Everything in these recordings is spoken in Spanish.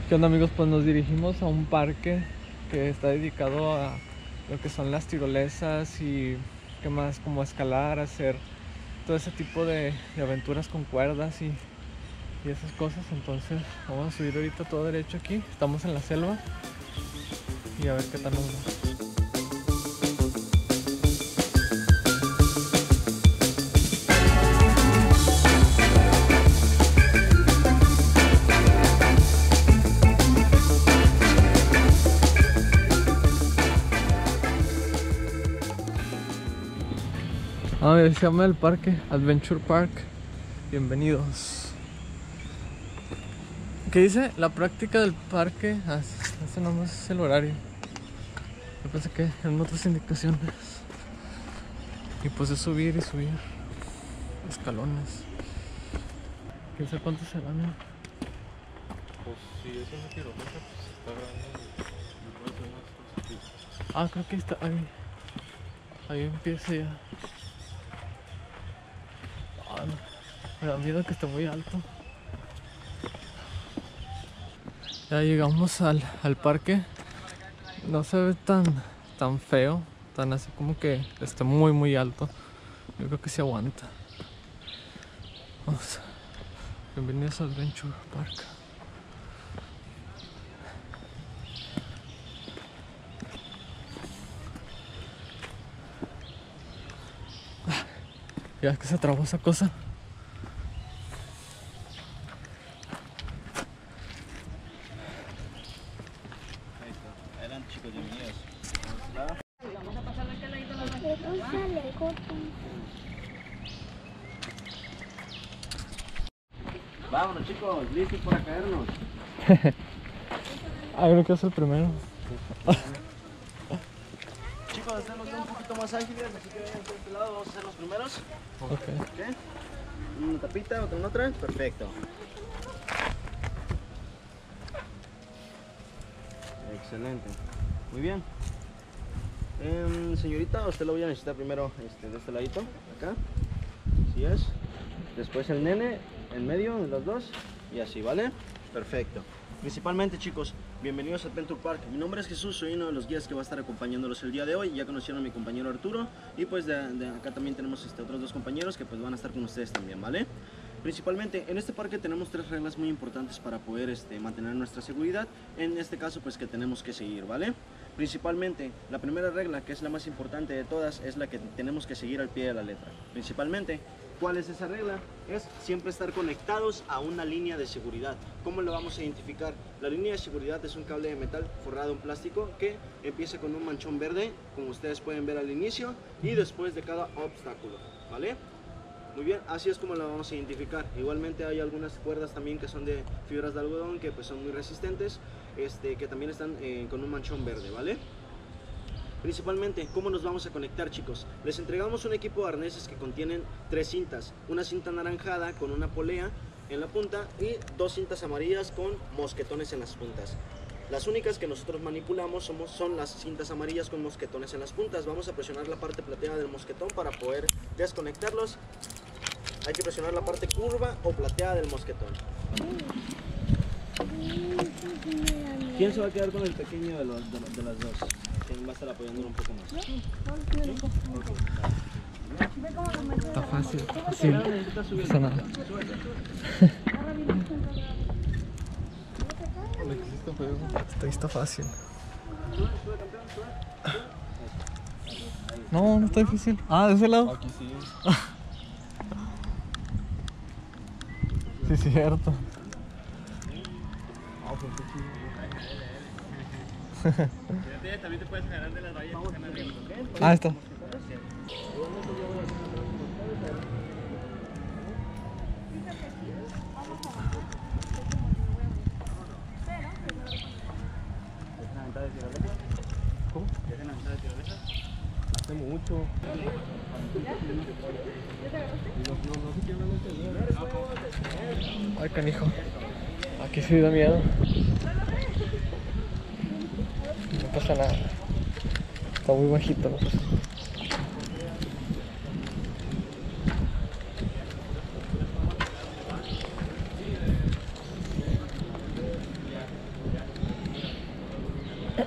¿Qué onda, amigos? Pues nos dirigimos a un parque que está dedicado a lo que son las tirolesas y qué más, como escalar, hacer todo ese tipo de aventuras con cuerdas y esas cosas. Entonces vamos a subir ahorita todo derecho aquí. Estamos en la selva y a ver qué tal nos va. A ver, se llama el parque Adventure Park. Bienvenidos. ¿Qué dice? La práctica del parque. Ese nomás es el horario. Yo pensé que eran otras indicaciones. Y pues es subir y subir escalones. ¿Quién sabe cuántos serán? Pues si es una tirolesa, pues está grande. No puede ser más cosas. Ah, creo que está ahí. Ahí empieza ya. Ah, no. Me da miedo que esté muy alto. Ya llegamos al parque. No se ve tan feo, tan así como que está muy alto. Yo creo que se aguanta. Vamos. Bienvenidos a Adventure Park. Ya es que se trabó esa cosa. Ahí está. Adelante, chicos, bienvenidos. Vámonos, chicos, listos para caernos. Ah, creo que es el primero. Chicos, hacemos un poquito más ágiles, así que vayan por este lado, vamos a hacer los primeros. Ok. ¿Ok? Una tapita, otra en otra. Perfecto. Excelente. Muy bien. Señorita, a usted lo voy a necesitar primero de este ladito, acá. Así es. Después el nene, en medio, de los dos. Y así, ¿vale? Perfecto. Principalmente, chicos, bienvenidos a Adventure Park. Mi nombre es Jesús, soy uno de los guías que va a estar acompañándolos el día de hoy. Ya conocieron a mi compañero Arturo. Y pues de acá también tenemos otros dos compañeros que pues van a estar con ustedes también, ¿vale? Principalmente en este parque tenemos tres reglas muy importantes para poder mantener nuestra seguridad. En este caso pues que tenemos que seguir, ¿vale? Principalmente la primera regla, que es la más importante de todas, es la que tenemos que seguir al pie de la letra. Principalmente, ¿cuál es esa regla? Es siempre estar conectados a una línea de seguridad. ¿Cómo lo vamos a identificar? La línea de seguridad es un cable de metal forrado en plástico que empieza con un manchón verde, como ustedes pueden ver al inicio, y después de cada obstáculo, ¿vale? Muy bien, así es como la vamos a identificar. Igualmente hay algunas cuerdas también que son de fibras de algodón que pues son muy resistentes, que también están con un manchón verde, ¿vale? Principalmente, ¿cómo nos vamos a conectar, chicos? Les entregamos un equipo de arneses que contienen 3 cintas. Una cinta anaranjada con una polea en la punta y 2 cintas amarillas con mosquetones en las puntas. Las únicas que nosotros manipulamos son las cintas amarillas con mosquetones en las puntas. Vamos a presionar la parte plateada del mosquetón para poder desconectarlos. Hay que presionar la parte curva o plateada del mosquetón. ¿Quién se va a quedar con el pequeño de las dos? ¿Quién va a estar apoyándolo un poco más? Está fácil. Sí, no pasa nada. Está fácil. No, no está difícil. Ah, de ese lado. Aquí sí. Sí, cierto. También te puedes agarrar de las vallas que están arriba. Ah, está. ¿Cómo? De mucho. Ay, canijo. Aquí sí da miedo. No pasa nada. Está muy bajito, no pasa nada.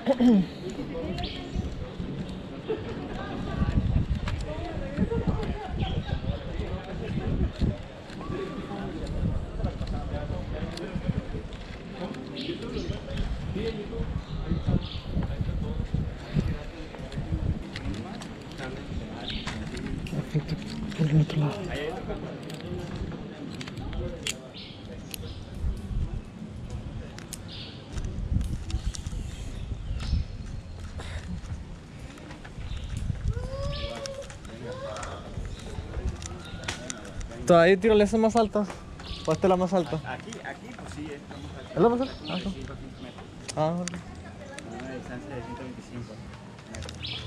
Por el otro lado. ¿Todavía hay tirolesas más altas? ¿O esta es la más alta? Aquí, pues sí, estamos aquí. ¿Es la más alta? Ah, sí. 100 metros. Ah, vale. Con una distancia de 125 metros.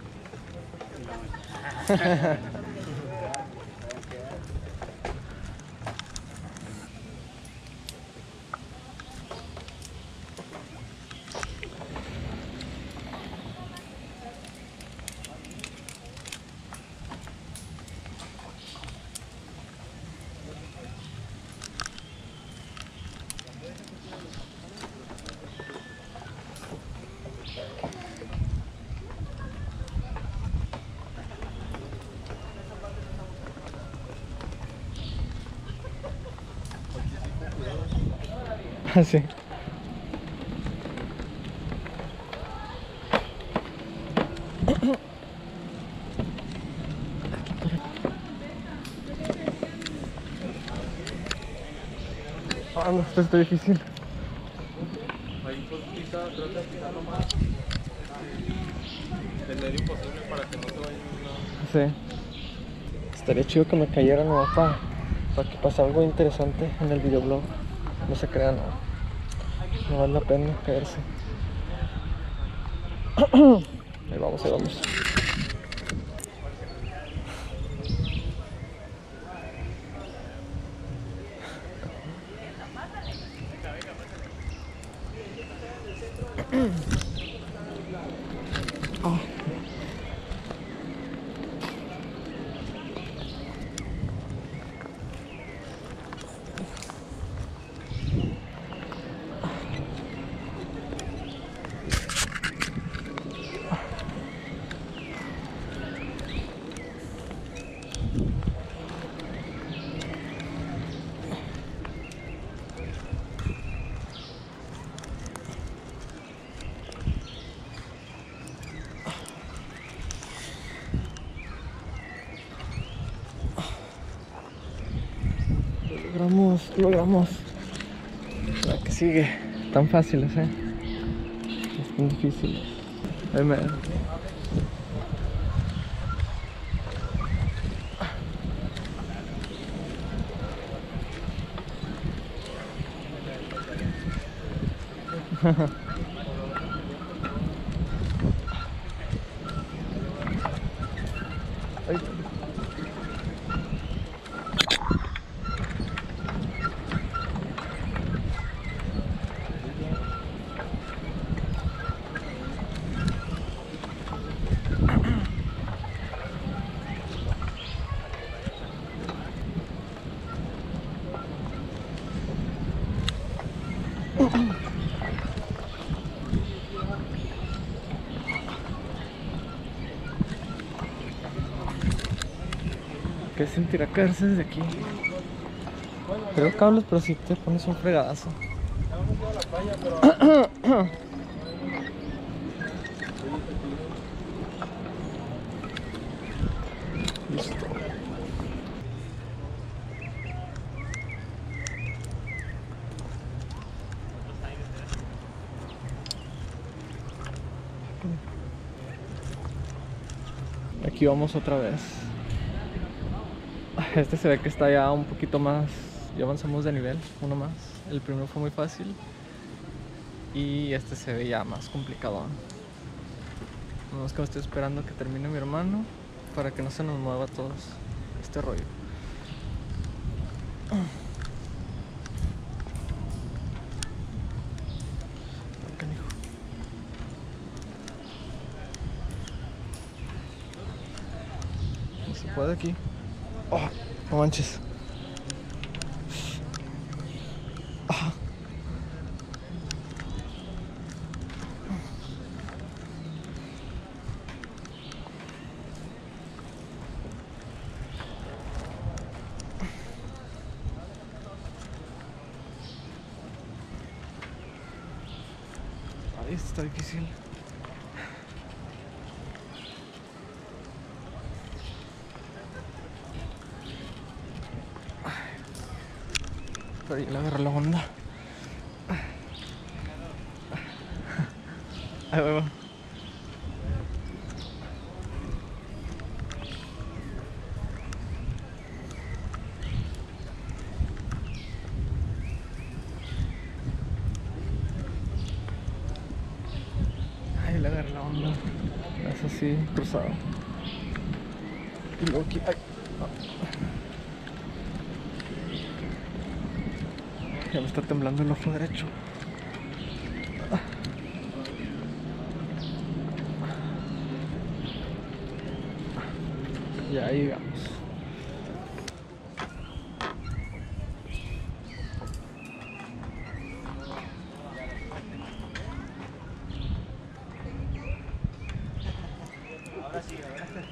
Ah, sí. Ah, no, esto está difícil. Ahí pues quizá trata de pisar lo más del medio posible para que no se vaya a ningún lado. Sí. Estaría chido que me cayera nomás para que pase algo interesante en el videoblog. No se crean, no vale la pena caerse. Ahí vamos, ahí vamos. Ah. Lo logramos. La que sigue. Tan fáciles, Están difíciles. Ahí me... Ahí. ¿Qué sentirá caerse desde aquí? Creo cables, pero si te pones un fregadazo. Listo. Aquí vamos otra vez. Este se ve que está ya un poquito más. Ya avanzamos de nivel, uno más. El primero fue muy fácil. Y este se ve ya más complicado. Vamos, que me estoy esperando que termine mi hermano para que no se nos mueva todo este rollo. No se puede aquí. Oh, no manches. Ay, esto está difícil. Pero ya le agarré la onda. Ahí va. Ahí le agarré la onda. Es así, cruzado. Y luego aquí. Ay. Ya me está temblando el ojo derecho. Ya llegamos. Ahora sí, ahora sí.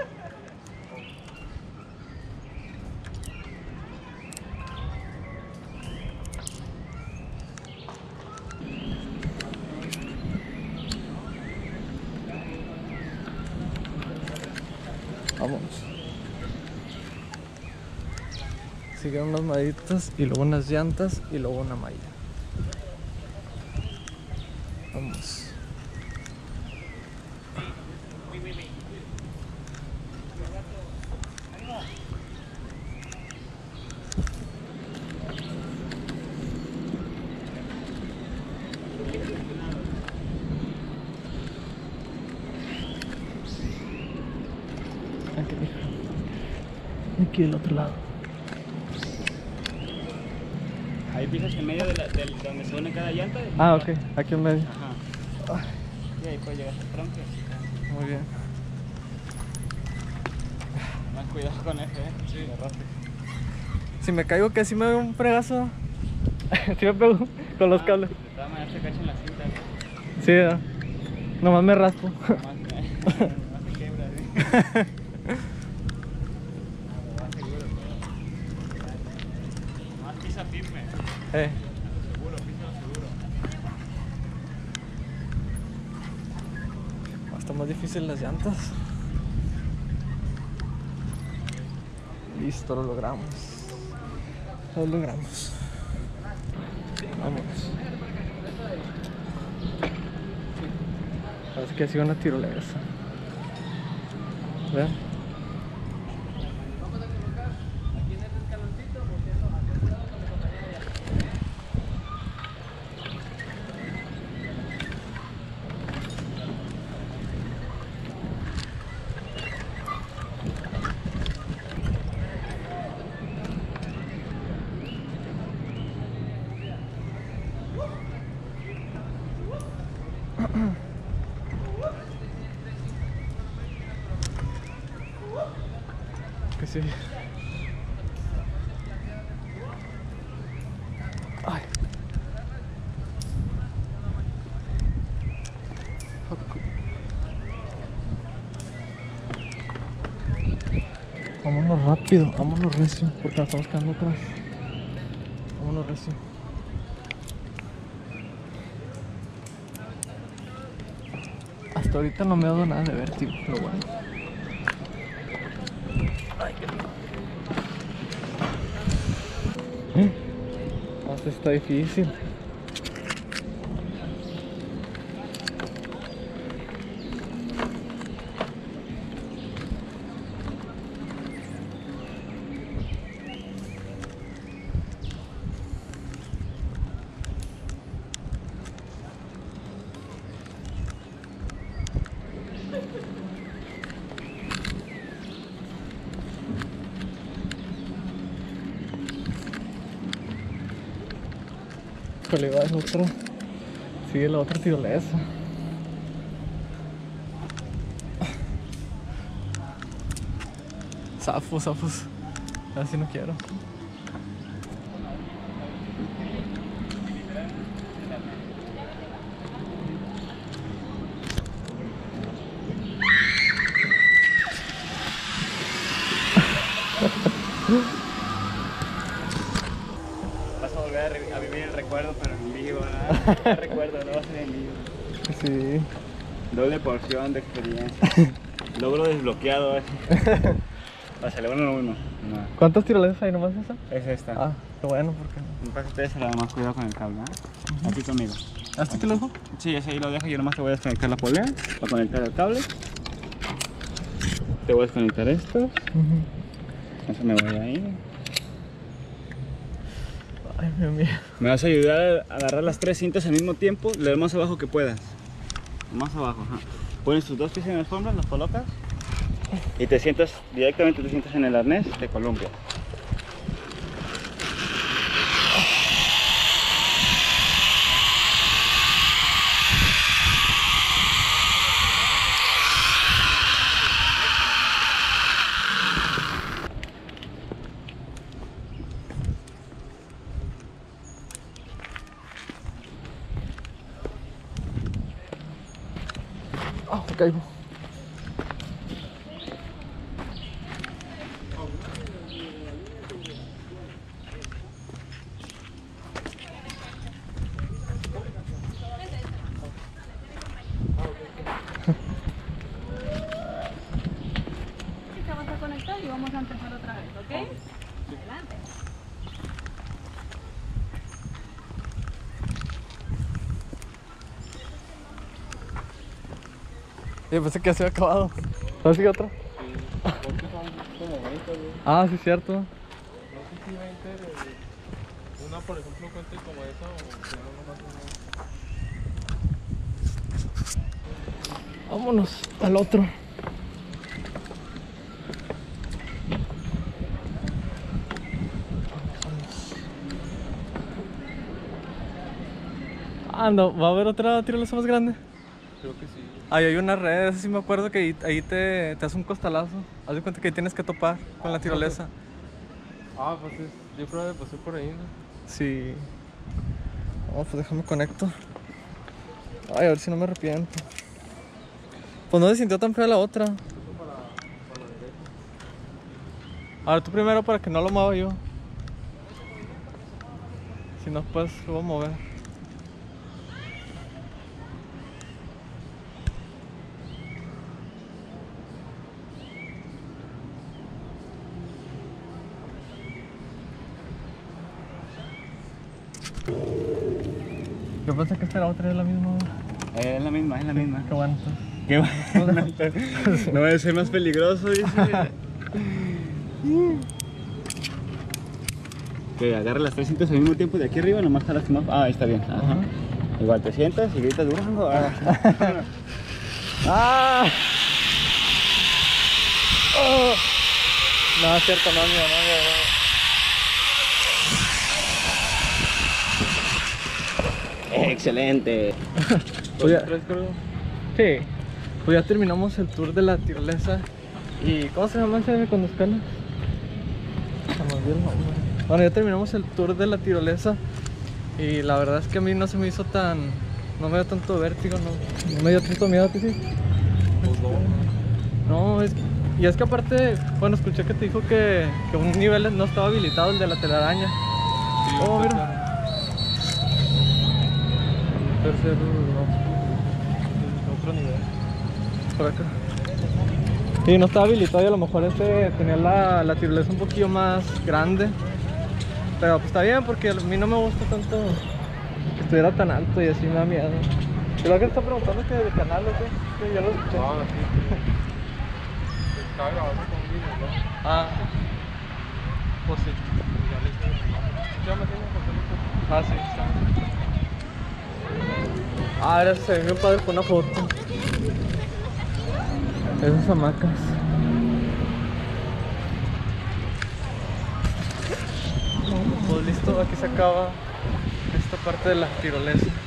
Vamos. Siguen unas mallitas y luego unas llantas y luego una malla. Vamos. Aquí del otro lado. Ahí pisas en medio de donde se une cada llanta. Ah, ok, aquí en medio. Ajá. Y ahí puedes llegar al tronco. Muy bien. Más cuidado con ese, Sí. de roce. Si me caigo, que si me doy un fregazo. Si me pego con los cables. De todas maneras se cachan las cintas. Sí, nomás me raspo. Más se quebra, ¿sí? Más pisa firme. Seguro, pisa seguro. Está más difícil las llantas. Listo, lo logramos. Lo logramos. Vamos. Parece que ha sido una tirolesa. ¿Ven? Que sí. Ay. Vámonos rápido, vámonos recio, porque nos estamos quedando atrás. Vámonos recio. Hasta ahorita no me ha dado nada de vértigo, lo bueno. Ay, qué rico. Esto está difícil. Híjole, va, es otra. Sigue la otra tirolesa. Zafos, zafos. Así no quiero. Vas a volver a vivir el recuerdo, pero en vivo, ¿verdad? El recuerdo, no va a ser en vivo. Sí. Doble porción de experiencia. Logro desbloqueado. La celebro uno. No. ¿Cuántas tirolesas hay nomás esa? Es esta. Ah, qué bueno, porque... Me pasa ustedes nada más cuidado con el cable, ¿eh? Aquí conmigo. ¿Hasta que lo dejo? Sí, ese ahí lo dejo. Yo nomás te voy a desconectar la polea para conectar el cable. Te voy a desconectar estos. Eso me voy ahí. Ay, Dios mío. Me vas a ayudar a agarrar las 3 cintas al mismo tiempo, lo más abajo que puedas. Más abajo, ajá. Pones tus 2 pies en la alfombra, los colocas y te sientas, directamente te sientas en el arnés de columpio. Ah, me caigo. Vamos a conectar y vamos a empezar otra vez, ¿ok? Adelante. Yo pensé que ya se había acabado. ¿Sabes si otra? Sí, porque son como 20, güey. Ah, sí, cierto. No sé si 20, una por ejemplo cuente como esa o si no nomás una. Vámonos al otro. Ah, no, va a haber otra tirolesa más grande. Creo que sí. Ahí hay una red, esa sí me acuerdo que ahí te hace un costalazo. Haz de cuenta que ahí tienes que topar con la tirolesa. Ah, pues yo creo que pasé por ahí, ¿no? Sí. Oh, pues déjame conecto. Ay, a ver si no me arrepiento. Pues no se sintió tan fea la otra. A ver, tú primero para que no lo mueva yo. Si no, pues lo voy a mover. Yo pensé que esta era otra, es la misma. Es la misma, es la misma. Qué bueno. ¿Qué va? No va a ser más peligroso, dice. Que agarre las 3 cintas al mismo tiempo de aquí arriba, nomás jalas más. Ah, ahí está bien. Ajá. Igual te sientas y gritas Durango. ¡Ah! Oh. No, es cierto, no, mío, no. Excelente. Pues ya, 3 creo. sí, pues ya terminamos el tour de la tirolesa. ¿Y cómo se llama ese cuando escalas? Se me olvidó el nombre. Bueno, ya terminamos el tour de la tirolesa. Y la verdad es que a mí no se me hizo tan... No me dio tanto vértigo, no me dio tanto miedo a ti, sí. Pues no. No, y es que aparte, bueno, escuché que te dijo que un nivel no estaba habilitado, el de la telaraña. Sí, Oh, un mira. tercer, no. Otro nivel. Por acá. Sí, no estaba habilitado y a lo mejor este tenía la tirolesa un poquillo más grande. Pero pues está bien porque a mí no me gusta tanto que estuviera tan alto y así me da miedo. Y lo que está preguntando es que de canal o qué, que ya lo escuché. Ah, sí. Estaba grabando con un video, ¿no? Ah, pues sí. Ya le hice el nombre. Ya me tengo que Ah, sí, está. Ah, ahora se ve bien padre con una foto. Esas hamacas. Pues listo, aquí se acaba esta parte de la tirolesa.